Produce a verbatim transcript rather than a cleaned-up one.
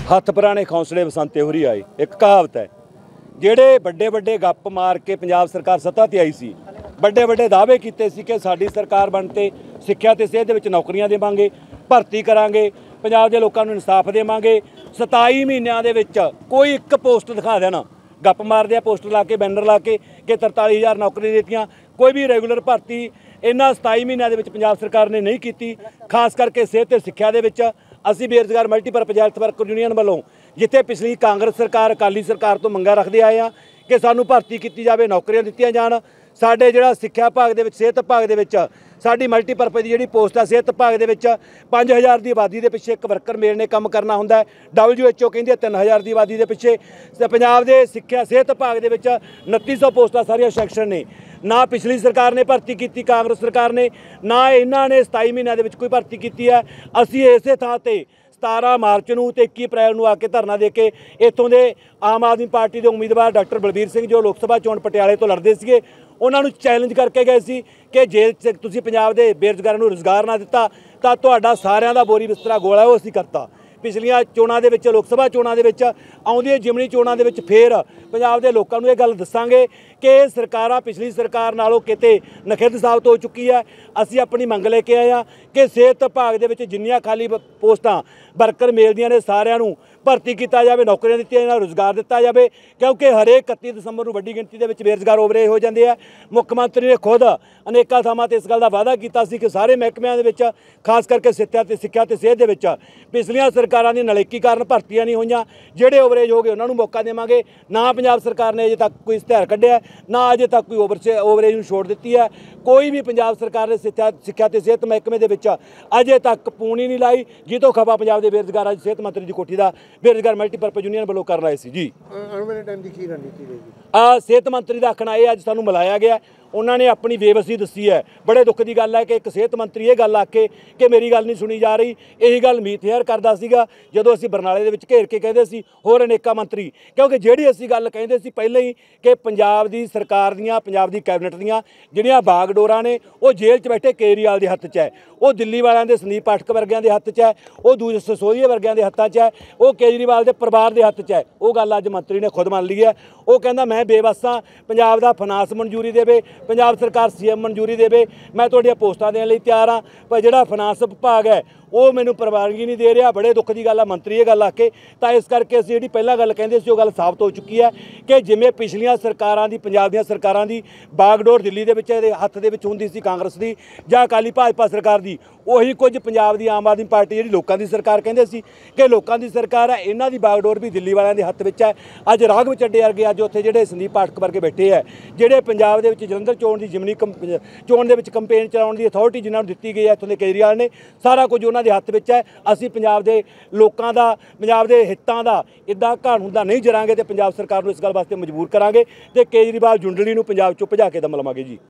हथ पुराने खौंसले बसंते होरी आए। एक कहावत है, ਜਿਹੜੇ ਵੱਡੇ ਵੱਡੇ ਗੱਪ ਮਾਰ ਕੇ ਪੰਜਾਬ ਸਰਕਾਰ ਸੱਤਾ ਤੇ ਆਈ ਸੀ, ਵੱਡੇ ਵੱਡੇ ਦਾਅਵੇ ਕੀਤੇ ਸੀ ਕਿ ਸਾਡੀ ਸਰਕਾਰ ਬਣ ਤੇ ਸਿੱਖਿਆ ਤੇ ਸਿਹਤ ਦੇ ਵਿੱਚ ਨੌਕਰੀਆਂ ਦੇਵਾਂਗੇ, ਭਰਤੀ ਕਰਾਂਗੇ, ਪੰਜਾਬ ਦੇ ਲੋਕਾਂ ਨੂੰ ਇਨਸਾਫ ਦੇਵਾਂਗੇ। सताई ਮਹੀਨਿਆਂ ਦੇ ਵਿੱਚ ਕੋਈ ਇੱਕ ਪੋਸਟ ਦਿਖਾ ਦੇਣਾ, ਗੱਪ ਮਾਰਦੇ ਆ पोस्टर ला के बैनर ला के कि तरताली हज़ार नौकरी देतियां, कोई भी रेगूलर भर्ती इन्हां सताई महीनों के पंजाब सरकार ने नहीं की। खास करके सेहत ते सिक्ख्या दे विच असीं बेरोजगार मल्टीपर्पज हैल्थ वर्कर यूनियन वालों जिथे पिछली कांग्रेस सरकार अकाली सरकार तो मंगा रखते आए हैं कि सानू भर्ती की जाए, नौकरियां दित्तियां जाण। साडे जिहड़ा सिक्ख्या विभाग दे विच सेहत विभाग दे विच साडी मल्टीपर्पज की जिहड़ी पोस्ट है सेहत विभाग दे विच पाँच हज़ार की आबादी के पिछे एक वर्कर मेल ने काम करना हुंदा है। डबल्यू एच ओ कहंदी है तीन हज़ार की आबादी के पिछे पंजाब के सिक्ख्या सेहत विभाग दे विच उनतीस सौ पोस्टां सारियां सैंक्शन ने। ना पिछली सरकार ने भर्ती की, कांग्रेस सरकार ने, ना इन्हां ने सताई महीनों के कोई भर्ती की है। असीं इसे थां ते सतारह मार्च नूं ते इक्की अप्रैल नूं आके धरना दे के इत्थों के आम आदमी पार्टी के उम्मीदवार डॉक्टर बलबीर सिंह जो लोक सभा चोण पटियाले तो लड़ते थे उन्होंने चैलेंज करके गए सी कि जे तुसीं पंजाब दे बेरोजगारां नूं रोज़गार ना दिता तां तुहाडा सारिआं दा बोरी बिस्तरा गोला है वो असीं करता। पिछलियां चोणां दे विच लोक सभा चोणां दे विच आउंदियां जिमनी चोणां दे विच फिर पंजाब दे लोकां नूं इह गल दस्सांगे कि सरकारां पिछली सरकार नालों किते नखिद्ध साबित हो चुकी है। असीं अपनी मंग लेके आए हां कि सेहत विभाग दे विच जिन्नियां खाली पोस्टां वर्कर मिलदियां ने सारिआं नूं भर्ती किया जाए, नौकरियां दित्तियां जाण, रोज़गार दिता जाए, क्योंकि हरेक इकत्ती दसंबर नूं वड्डी गिणती दे विच बेरोज़गार ओवरे हो जाते हैं। मुख मंत्री ने खुद अनेकां थावां ते इस गल दा वादा कीता सी कि सारे महकमिਆਂ ਦੇ ਵਿੱਚ खास करके सिੱਖਿਆ ਤੇ सिक्ख्या ते सेहत ਦੇ ਵਿੱਚ पिछलियां सरकारां दी नलैकी कारण भर्तियां नहीं होईयां, ਜਿਹੜੇ ओवरेज हो गए उन्हां नूं मौका देवांगे। ना पंजाब सरकार ने अजे तक कोई इश्तिहार कढ़िया, ना अजे तक कोई ओवर ओवरेज नूं छूट दित्ती है। कोई भी पंजाब सरकार ने सिੱਖਿਆ सिक्ख्या ते सेहत महकमे दे विच अजे तक पूनी नहीं लाई, जितों खफा पंजाब के बेरोजगार अज सेहत मंत्री की कोठी का बेरोजगार मल्टीपर्पज यूनियन वालों कर रहे सी जी। आने वाले टाइम की की रणनीति रहेगी? आ सेहत मंत्री का आखना यह अज सानू मिलाया गया, उन्होंने अपनी बेबसी दसी है। बड़े दुख की गल है कि एक सेहत मंत्री ये गल आखे कि मेरी गल नहीं सुनी जा रही। यही गल मीत हेयर करता सीगा जदों असीं बरनाले दे विच घेर के कहते सी होर अनेका मंत्री, क्योंकि जिहड़ी असीं गल कहते सी पहले ही कि पंजाब दी सरकार दीआं पंजाब दी कैबिनेट दीआं जिहड़ियां बागडोरां ने वो जेल च बैठे केजरीवाल के हत्थ च है, वो दिल्ली वालियां दे संदीप पाठक वर्गियां दे हत्थ च है, वो दूजे सिसोदिया वर्गियां दे हत्थां च है, वो केजरीवाल के परिवार के हत्थ च है। वो गल अज मंत्री ने खुद मान ली है। वो कहंदा मैं बेबस हाँ, पंजाब दा फाइनांस मंजूरी देवे, पंजाब सरकार सी एम मंजूरी देवे, मैं तुहाडीआं पोस्टां देण लई तैयार हाँ, पर जिहड़ा फाइनांस विभाग है वो मैनूं प्रवानगी नहीं दे रहा। बड़े दुख की गल है मंत्री ये गल आके, तो इस करके असीं जिहड़ी पहलां गल कहंदे सी वो गल साबित हो चुकी है कि जिवें पिछलियां सरकारां दी पंजाब दीआं सरकारां दी बागडोर दिल्ली दे विच इहदे हत्थ दे विच हुंदी सी कांग्रेस दी जां अकाली भाजपा सरकार दी, उही कुछ पंजाब दी आम आदमी पार्टी जिहड़ी लोकां दी सरकार कहंदे सी कि लोकां दी सरकार है, इन्हां दी बागडोर भी दिल्ली वालियां दे हत्थ विच है। अज राघव चड्डे वर्गे अज उत्थे जिहड़े संदीप पाठक वर्गे बैठे है, जिहड़े पंजाब दे विच जलंधर चोण दी जिमनी चोण दे विच कंपेन चलाउण दी अथॉरिटी जिन्हां नूं दित्ती गई है इत्थों दे केजरीवाल ने, सारा कुछ उन्हां दे हत्थ विच है। असीं पंजाब दे लोकां दा पंजाब दे हितां दा इदां घाण हुंदा नहीं जरांगे ते पंजाब सरकार नूं इस गल वास्ते मजबूर करांगे ते केजरीवाल जुंडली नूं पंजाब चों भजा के दम लवांगे जी।